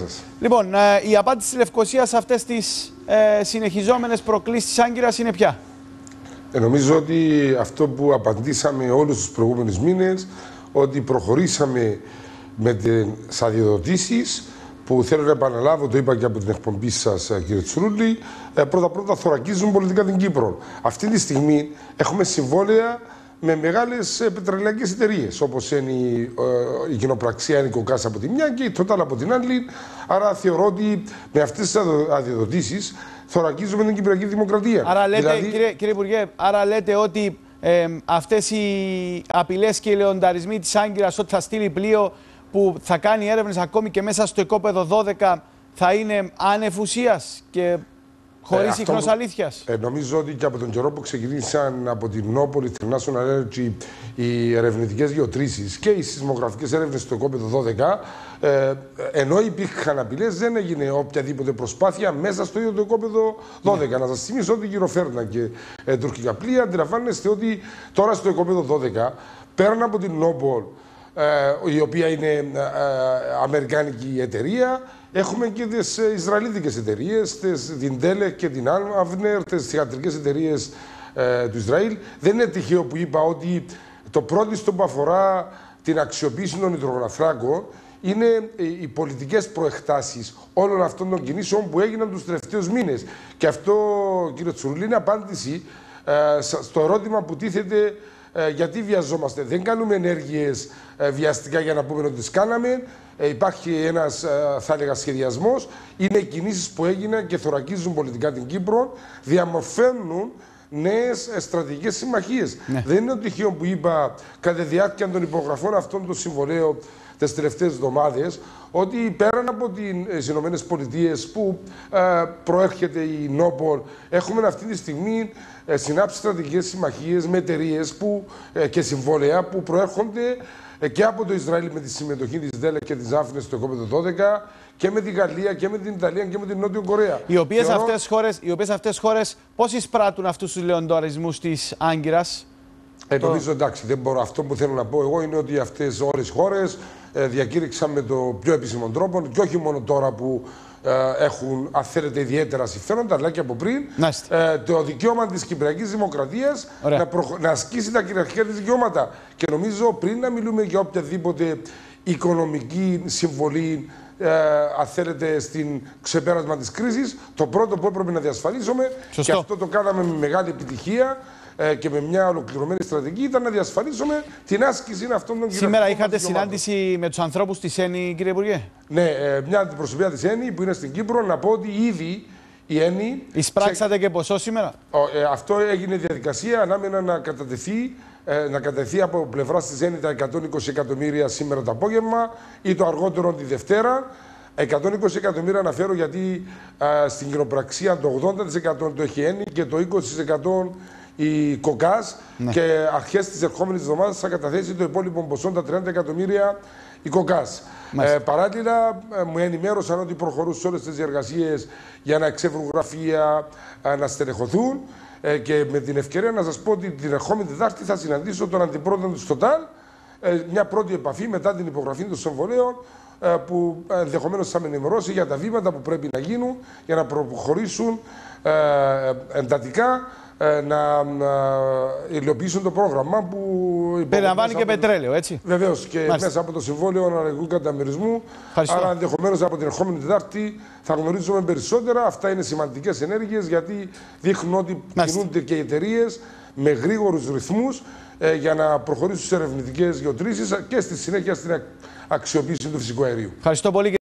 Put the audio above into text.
Λοιπόν, η απάντηση της Λευκωσίας σε αυτές τις συνεχιζόμενες προκλήσεις της Άγκυρας είναι ποια? Νομίζω ότι αυτό που απαντήσαμε όλους τους προηγούμενους μήνες, ότι προχωρήσαμε με τις αδειοδοτήσεις που θέλω να επαναλάβω, το είπα και από την εκπομπή σας, κύριε Τσουρούλη, πρώτα-πρώτα θωρακίζουν πολιτικά την Κύπρο. Αυτή τη στιγμή έχουμε συμβόλαια με μεγάλες πετρελαϊκές εταιρείες, όπως είναι η κοινοπραξία, είναι η Κοκάς από τη μια και η Total από την άλλη. Άρα θεωρώ ότι με αυτές τις αδειοδοτήσεις θωρακίζουμε την Κυπριακή Δημοκρατία. Άρα λέτε, κύριε Υπουργέ, άρα λέτε ότι αυτές οι απειλές και οι λεονταρισμοί της Άγκυρας ότι θα στείλει πλοίο που θα κάνει έρευνες ακόμη και μέσα στο οικόπεδο 12 θα είναι άνευ ουσίας και χωρίς ίχνος αλήθειας? Νομίζω ότι και από τον καιρό που ξεκινήσαν από την Νόπολη, International Energy, οι ερευνητικές γεωτρήσεις και οι σεισμογραφικές έρευνες στο οικόπεδο 12, ενώ υπήρχαν απειλές, δεν έγινε οποιαδήποτε προσπάθεια μέσα στο ίδιο το οικόπεδο 12. Να σας θυμίσω ότι γυροφέρνα και τουρκικά πλοία, αντιλαμβάνεστε ότι τώρα στο οικόπεδο 12, πέραν από την Νόπολ, η οποία είναι αμερικάνικη εταιρεία, έχουμε και τις Ισραηλίτικες εταιρείες, την Τέλεκ και την Άβνερ, τις θηγατρικές εταιρείες του Ισραήλ. Δεν είναι τυχαίο που είπα ότι το πρώτο που αφορά την αξιοποίηση των υδρογοναθράκων είναι οι πολιτικές προεκτάσεις όλων αυτών των κινήσεων που έγιναν τους τελευταίους μήνες. Και αυτό, κύριε Τσουρούλη, είναι απάντηση στο ερώτημα που τίθεται γιατί βιαζόμαστε. Δεν κάνουμε ενέργειες βιαστικά για να πούμε ότι τις κάναμε. Υπάρχει ένας, θα έλεγα, σχεδιασμός. Είναι κινήσεις που έγιναν και θωρακίζουν πολιτικά την Κύπρο, διαμορφαίνουν νέες στρατηγικές συμμαχίες. Ναι. Δεν είναι το τυχαίο που είπα κατά τη διάρκεια των υπογραφών αυτών των συμβολέων τις τελευταίες εβδομάδες, ότι πέραν από τις Ηνωμένες Πολιτείες που προέρχεται η Νόπολ, έχουμε αυτή τη στιγμή συνάψει στρατηγικές συμμαχίες με εταιρείες και συμβόλαια που προέρχονται και από το Ισραήλ με τη συμμετοχή της Τέλεκ και της Άφνης στο οικόπεδο 12 και με τη Γαλλία και με την Ιταλία και με την Νότιο Κορέα. Οι οποίες αυτές χώρες πώς εισπράττουν αυτούς τους λεονταρισμούς της Άγκυρας? Νομίζω εντάξει, δεν μπορώ. Αυτό που θέλω να πω εγώ είναι ότι αυτές όλες οι χώρες διακήρυξαν με το πιο επίσημο τρόπο και όχι μόνο τώρα που έχουν, αν θέλετε, ιδιαίτερα συμφέροντα, αλλά και από πριν, το δικαίωμα της Κυπριακής Δημοκρατίας να ασκήσει τα κυριαρχικά της δικαιώματα. Και νομίζω πριν να μιλούμε για οποιαδήποτε οικονομική συμβολή, αν θέλετε, στην ξεπέρασμα της κρίσης, το πρώτο που έπρεπε να διασφαλίσουμε, και αυτό το κάναμε με μεγάλη επιτυχία και με μια ολοκληρωμένη στρατηγική, ήταν να διασφαλίσουμε την άσκηση αυτών των κυριαρχικών. Σήμερα είχατε συνάντηση με τους ανθρώπους της ΕΝΗ, κύριε Υπουργέ? Ναι, μια αντιπροσωπεία της ΕΝΗ που είναι στην Κύπρο. Να πω ότι ήδη η ΕΝΗ. Εισπράξατε και ποσό σήμερα? Αυτό έγινε διαδικασία. Ανάμενα να κατευθεί από πλευράς της ΕΝΗ τα 120 εκατομμύρια σήμερα το απόγευμα ή το αργότερο τη Δευτέρα. 120 εκατομμύρια αναφέρω γιατί στην κοινοπραξία το 80% το έχει ΕΝΗ και το 20% η Κοκάς, και αρχές της ερχόμενης εβδομάδας θα καταθέσει το υπόλοιπο ποσό, τα 30 εκατομμύρια, η Κοκάς. Παράλληλα, μου ενημέρωσαν ότι προχωρούν σε όλες τις διεργασίες για να εξεύρουν γραφεία, να στελεχωθούν, και με την ευκαιρία να σας πω ότι την ερχόμενη Τετάρτη θα συναντήσω τον αντιπρόεδρο της Total, μια πρώτη επαφή μετά την υπογραφή των συμβολέων, που ενδεχομένως θα με ενημερώσει για τα βήματα που πρέπει να γίνουν για να προχωρήσουν εντατικά να υλοποιήσουν το πρόγραμμα που περιλαμβάνει και πετρέλαιο, έτσι. Βεβαίως, και μέσα από το Συμβόλαιο Αναλογικού Καταμερισμού. Άρα, ενδεχομένως από την ερχόμενη Τετάρτη θα γνωρίζουμε περισσότερα. Αυτά είναι σημαντικές ενέργειες, γιατί δείχνουν ότι κινούνται και οι εταιρείες με γρήγορους ρυθμούς για να προχωρήσουν σε ερευνητικές γεωτρήσεις και στη συνέχεια στην αξιοποίηση του φυσικού αερίου. Ευχαριστώ πολύ.